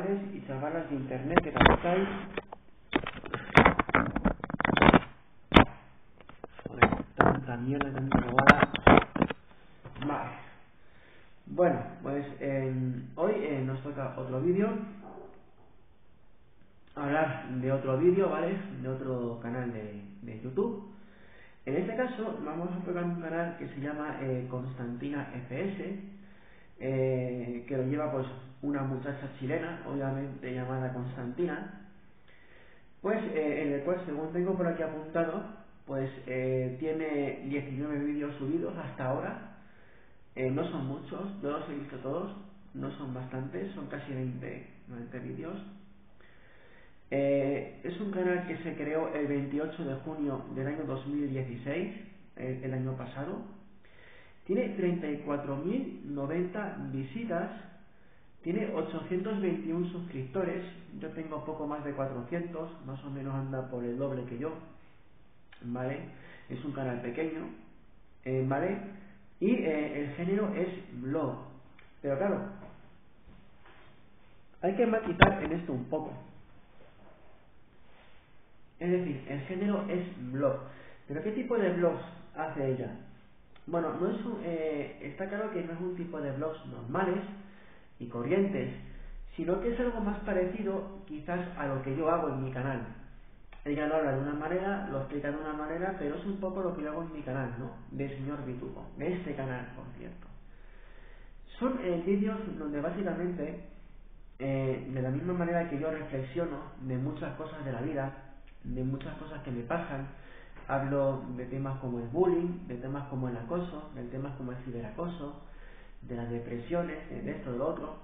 chavales y chavalas de internet, ¿qué tal estáis? Joder, tanta mierda, tanta robada. Vale. Bueno, pues hoy nos toca otro vídeo. Hablar de otro vídeo, ¿vale? De otro canal de YouTube. En este caso vamos a tocar un canal que se llama Constantina FS, que lo lleva pues una muchacha chilena, obviamente llamada Constantina, pues en el cual, según tengo por aquí apuntado, pues tiene 19 vídeos subidos hasta ahora. No son muchos, yo los he visto todos, no son bastantes, son casi 20 vídeos. Es un canal que se creó el 28 de junio del año 2016, el año pasado. Tiene 34.090 visitas, tiene 821 suscriptores, yo tengo poco más de 400, más o menos anda por el doble que yo, ¿vale? Es un canal pequeño, ¿vale? Y el género es blog, pero claro, hay que matizar en esto un poco. Es decir, el género es blog. ¿Pero qué tipo de blogs hace ella? Bueno, no es está claro que no es un tipo de blogs normales y corrientes, sino que es algo más parecido quizás a lo que yo hago en mi canal. Ella lo habla de una manera, lo explica de una manera, pero es un poco lo que yo hago en mi canal, ¿no? De señor Bituco, de este canal, por cierto. Son vídeos donde básicamente, de la misma manera que yo reflexiono de muchas cosas de la vida, de muchas cosas que me pasan, hablo de temas como el bullying, de temas como el acoso, de temas como el ciberacoso, de las depresiones, de esto, de lo otro,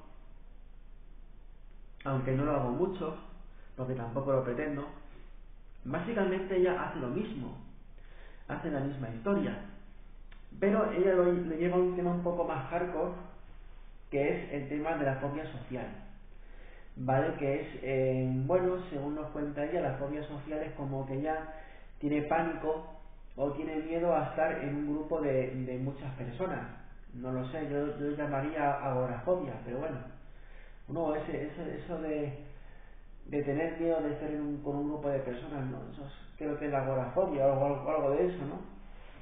aunque no lo hago mucho, porque tampoco lo pretendo. Básicamente ella hace lo mismo, hace la misma historia, pero ella lo lleva a un tema un poco más hardcore, que es el tema de la fobia social, ¿vale? Que es, bueno, según nos cuenta ella, la fobia social es como que ella tiene pánico o tiene miedo a estar en un grupo de muchas personas. No lo sé, yo llamaría agorafobia, pero bueno, no, eso de tener miedo de estar con un grupo de personas, ¿no? Creo que es la agorafobia o algo de eso, ¿no?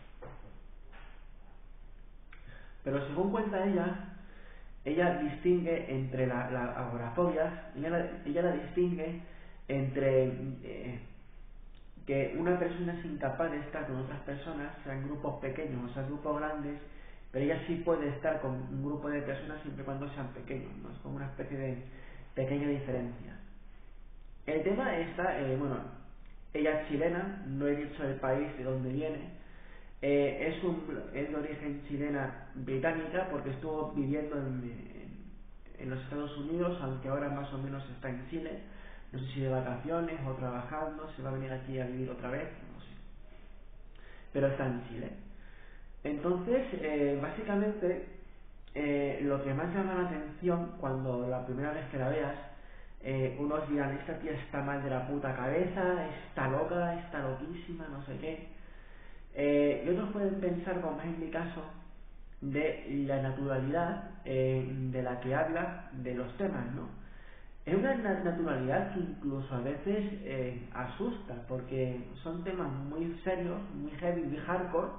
Pero según cuenta ella distingue entre la agorafobia, ella la distingue entre que una persona es incapaz de estar con otras personas, sean grupos pequeños o sean grupos grandes, pero ella sí puede estar con un grupo de personas siempre y cuando sean pequeños, ¿no? Es como una especie de pequeña diferencia. El tema está, bueno, ella es chilena, no he dicho el país de donde viene, es de origen chilena británica porque estuvo viviendo en los Estados Unidos, aunque ahora más o menos está en Chile, no sé si de vacaciones o trabajando, se va a venir aquí a vivir otra vez, no sé, pero está en Chile. Entonces, básicamente, lo que más llama la atención cuando la primera vez que la veas, unos dirán, esta tía está mal de la puta cabeza, está loca, está loquísima, no sé qué. Y otros pueden pensar, como es en mi caso, de la naturalidad de la que habla de los temas, ¿no? Es una naturalidad que incluso a veces asusta, porque son temas muy serios, muy heavy, muy hardcore,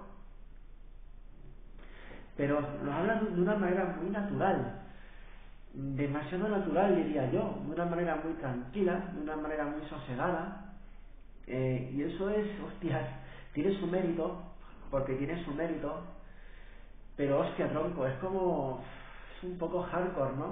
pero los habla de una manera muy natural, demasiado natural diría yo, de una manera muy tranquila, de una manera muy sosegada, y eso es, hostias, tiene su mérito, porque tiene su mérito, pero hostia tronco, es como, es un poco hardcore, ¿no?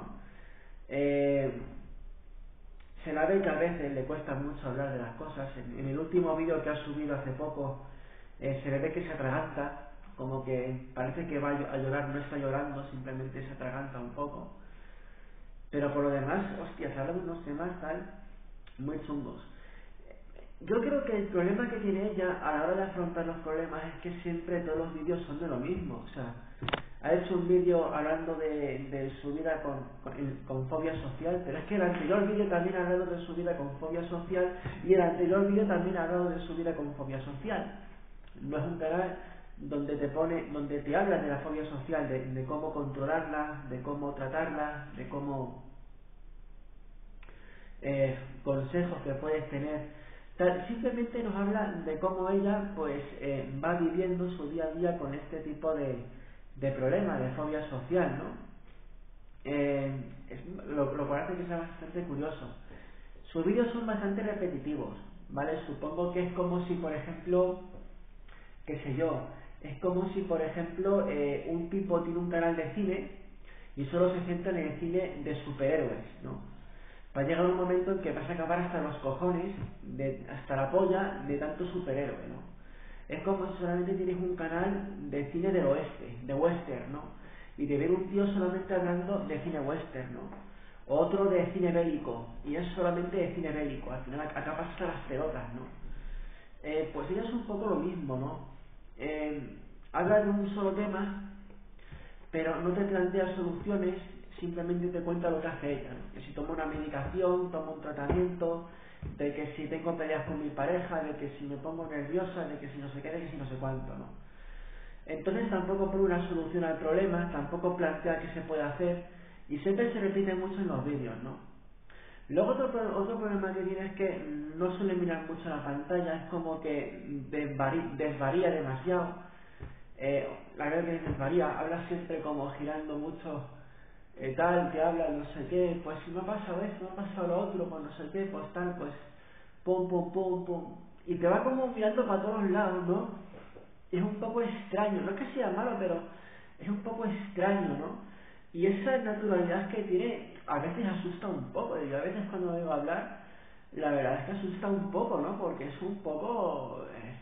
Se la ve que a veces le cuesta mucho hablar de las cosas. En el último vídeo que ha subido hace poco, se le ve que se atraganta, como que parece que va a llorar, no está llorando, simplemente se atraganta un poco. Pero por lo demás, hostia, se habla de unos temas tal, muy chungos. Yo creo que el problema que tiene ella a la hora de afrontar los problemas es que siempre todos los vídeos son de lo mismo. O sea, ha hecho un vídeo hablando de su vida con fobia social, pero es que el anterior vídeo también ha hablado de su vida con fobia social y el anterior vídeo también ha hablado de su vida con fobia social. No es un canal donde donde te habla de la fobia social, de cómo controlarla, de cómo tratarla, de cómo consejos que puedes tener. Simplemente nos habla de cómo ella pues va viviendo su día a día con este tipo de problema, de fobia social, ¿no? Lo cual hace que sea bastante curioso. Sus vídeos son bastante repetitivos, ¿vale? Supongo que es como si, por ejemplo, qué sé yo, es como si, por ejemplo, un tipo tiene un canal de cine y solo se centra en el cine de superhéroes, ¿no? Va a llegar un momento en que vas a acabar hasta los cojones, hasta la polla de tanto superhéroe, ¿no? Es como si solamente tienes un canal de cine del oeste, de western, ¿no? Y te ve un tío solamente hablando de cine western, ¿no? O otro de cine bélico, y es solamente de cine bélico, al final acabas hasta las pelotas, ¿no? Pues ella es un poco lo mismo, ¿no? Habla de un solo tema, pero no te plantea soluciones, simplemente te cuenta lo que hace ella, ¿no? Que si tomo una medicación, tomo un tratamiento, de que si tengo peleas con mi pareja, de que si me pongo nerviosa, de que si no sé qué, de que si no sé cuánto, ¿no? Entonces tampoco pone una solución al problema, tampoco plantea qué se puede hacer, y siempre se repite mucho en los vídeos, ¿no? Luego otro problema que tiene es que no suele mirar mucho la pantalla, es como que desvaría demasiado. La verdad que desvaría, habla siempre como girando mucho, tal, que habla no sé qué, pues si me ha pasado esto, me ha pasado lo otro, pues no sé qué, pues tal, pues pum, pum, pum, pum. Y te va como mirando para todos lados, ¿no? Es un poco extraño, no es que sea malo, pero es un poco extraño, ¿no? Y esa naturalidad que tiene a veces asusta un poco, y a veces cuando oigo hablar, la verdad es que asusta un poco, ¿no? Porque es un poco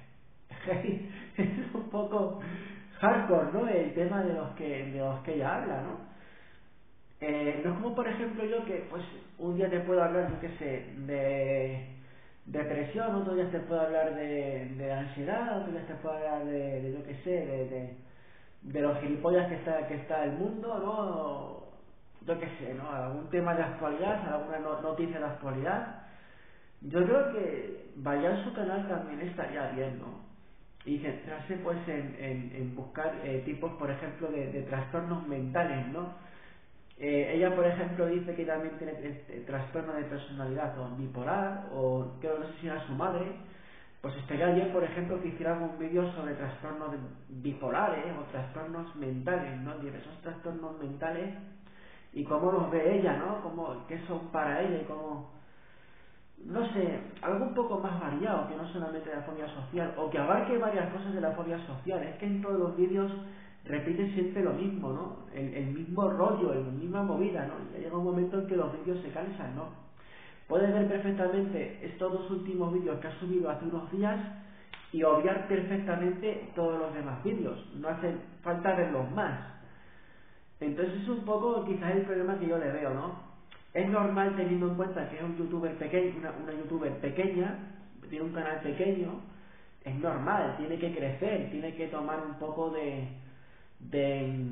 es un poco hardcore, ¿no? El tema de los que ella habla, ¿no? No es como por ejemplo yo que pues un día te puedo hablar, yo qué sé, de depresión, otro día te puedo hablar de ansiedad, otro día te puedo hablar de yo qué sé, de los gilipollas que está el mundo, ¿no? Yo qué sé, ¿no? Algún tema de actualidad, alguna noticia de actualidad. Yo creo que variar su canal también estaría bien, ¿no? Y centrarse pues en buscar tipos, por ejemplo, de trastornos mentales, ¿no? Ella, por ejemplo, dice que también tiene trastorno de personalidad o bipolar, o creo que no sé si era su madre. Pues estaría bien, por ejemplo, que hiciera un vídeo sobre trastornos bipolares o trastornos mentales, ¿no? Diversos trastornos mentales y cómo los ve ella, ¿no? Qué son para ella y cómo, no sé, algo un poco más variado que no solamente la fobia social, o que abarque varias cosas de la fobia social. Es que en todos los vídeos repite siempre lo mismo, ¿no? El mismo rollo, la misma movida, ¿no? Y llega un momento en que los vídeos se cansan, ¿no? Puedes ver perfectamente estos dos últimos vídeos que ha subido hace unos días y obviar perfectamente todos los demás vídeos. No hace falta verlos más. Entonces es un poco quizás el problema que yo le veo, ¿no? Es normal teniendo en cuenta que es un youtuber pequeño, una youtuber pequeña, tiene un canal pequeño, es normal, tiene que crecer, tiene que tomar un poco de,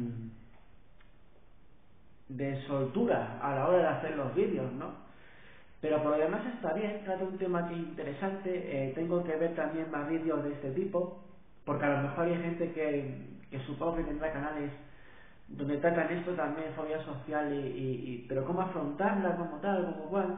de soltura a la hora de hacer los vídeos, ¿no? Pero por lo demás está bien, trata un tema que es interesante, tengo que ver también más vídeos de este tipo, porque a lo mejor hay gente que supongo que tendrá canales donde tratan esto también, fobia social, pero cómo afrontarla, como tal, como cual.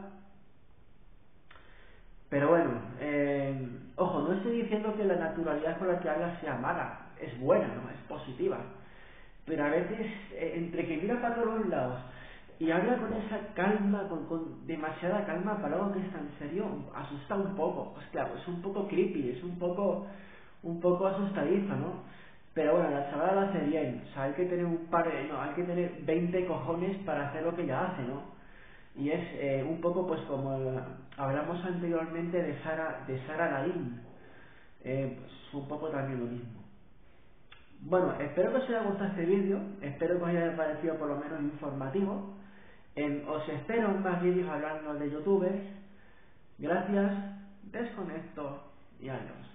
Pero bueno, ojo, no estoy diciendo que la naturalidad con la que habla sea mala, es buena, ¿no? Es positiva. Pero a veces, entre que mira para todos lados y habla con esa calma, con demasiada calma para algo que es tan serio, asusta un poco. Hostia, es un poco creepy, es un poco asustadizo, ¿no? Pero bueno, la chavala lo hace bien. O sea, hay que tener hay que tener 20 cojones para hacer lo que ella hace, ¿no? Y es un poco pues como hablamos anteriormente de Sara Laín, pues un poco también lo mismo. Bueno, espero que os haya gustado este vídeo, espero que os haya parecido por lo menos informativo. Os espero en más vídeos hablando de youtubers. Gracias, desconecto y adiós.